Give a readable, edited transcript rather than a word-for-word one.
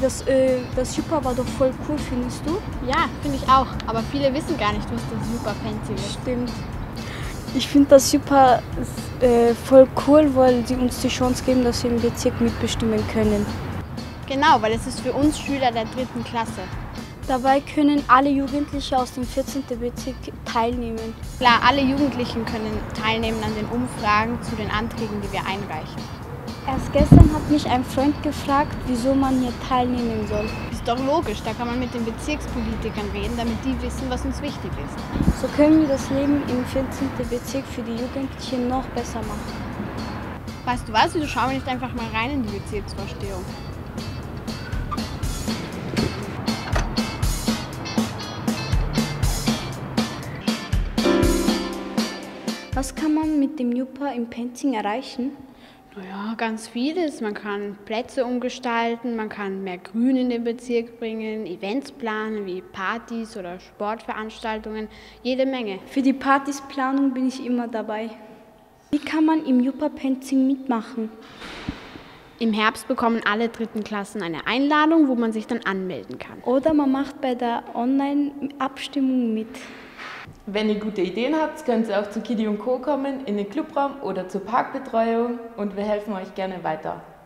das Super war doch voll cool, findest du? Ja, finde ich auch. Aber viele wissen gar nicht, was das Super-Fancy ist. Stimmt. Ich finde das Super voll cool, weil sie uns die Chance geben, dass wir im Bezirk mitbestimmen können. Genau, weil es ist für uns Schüler der 3. Klasse. Dabei können alle Jugendlichen aus dem 14. Bezirk teilnehmen. Klar, alle Jugendlichen können teilnehmen an den Umfragen zu den Anträgen, die wir einreichen. Erst gestern hat mich ein Freund gefragt, wieso man hier teilnehmen soll. Ist doch logisch, da kann man mit den Bezirkspolitikern reden, damit die wissen, was uns wichtig ist. So können wir das Leben im 14. Bezirk für die Jugendlichen noch besser machen. Weißt du was, wieso schauen wir nicht einfach mal rein in die Bezirksvorstehung? Was kann man mit dem Jupa in Penzing erreichen? Naja, ganz vieles. Man kann Plätze umgestalten, man kann mehr Grün in den Bezirk bringen, Events planen wie Partys oder Sportveranstaltungen, jede Menge. Für die Partysplanung bin ich immer dabei. Wie kann man im Jupa Penzing mitmachen? Im Herbst bekommen alle 3. Klassen eine Einladung, wo man sich dann anmelden kann. Oder man macht bei der Online-Abstimmung mit. Wenn ihr gute Ideen habt, könnt ihr auch zu Kiddy & Co. kommen, in den Clubraum oder zur Parkbetreuung und wir helfen euch gerne weiter.